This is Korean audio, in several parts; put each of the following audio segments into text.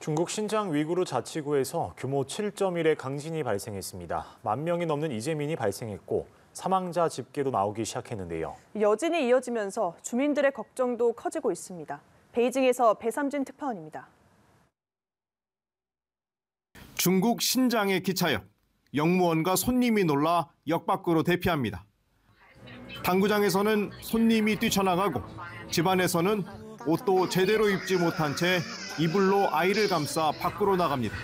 중국 신장 위구르 자치구에서 규모 7.1의 강진이 발생했습니다. 10,000명이 넘는 이재민이 발생했고 사망자 집계도 나오기 시작했는데요. 여진이 이어지면서 주민들의 걱정도 커지고 있습니다. 베이징에서 배삼진 특파원입니다. 중국 신장의 기차역. 영무원과 손님이 놀라 역 밖으로 대피합니다. 당구장에서는 손님이 뛰쳐나가고 집안에서는 옷도 제대로 입지 못한 채 이불로 아이를 감싸 밖으로 나갑니다.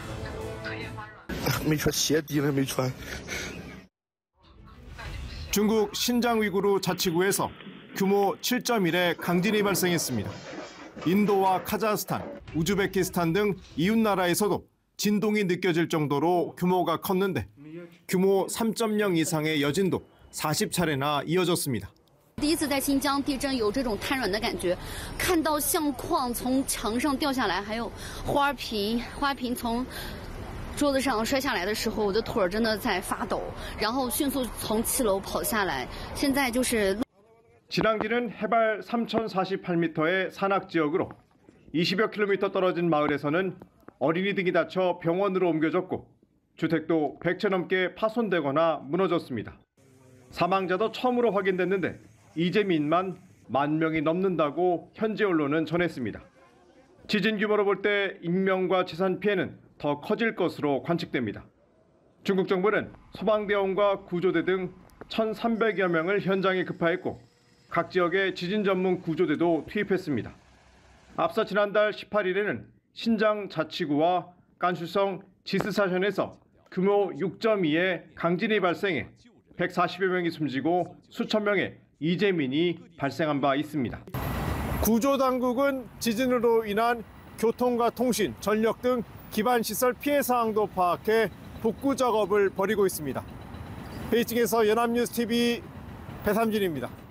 중국 신장 위구르 자치구에서 규모 7.1의 강진이 발생했습니다. 인도와 카자흐스탄, 우즈베키스탄 등 이웃 나라에서도 진동이 느껴질 정도로 규모가 컸는데 규모 3.0 이상의 여진도 40차례나 이어졌습니다. 第一次在新疆地震有这种瘫软的感觉，看到相框从墙上掉下来，还有花瓶从桌子上摔下来的时候，我的腿真的在发抖，然后迅速从7楼跑下来。现在就是。 진앙지는 해발 3,048m의 산악 지역으로 20여 킬로미터 떨어진 마을에서는 어린이 등이 다쳐 병원으로 옮겨졌고 주택도 100채 넘게 파손되거나 무너졌습니다. 사망자도 처음으로 확인됐는데 이재민만 10,000명이 넘는다고 현지 언론은 전했습니다. 지진 규모로 볼 때 인명과 재산 피해는 더 커질 것으로 관측됩니다. 중국 정부는 소방대원과 구조대 등 1,300여 명을 현장에 급파했고 각 지역에 지진 전문 구조대도 투입했습니다. 앞서 지난달 18일에는 신장 자치구와 깐슈성 지스사션에서 규모 6.2의 강진이 발생해 140여 명이 숨지고 수천 명의 이재민이 발생한 바 있습니다. 구조당국은 지진으로 인한 교통과 통신, 전력 등 기반시설 피해 사항도 파악해 복구 작업을 벌이고 있습니다. 베이징에서 연합뉴스TV 배삼진입니다.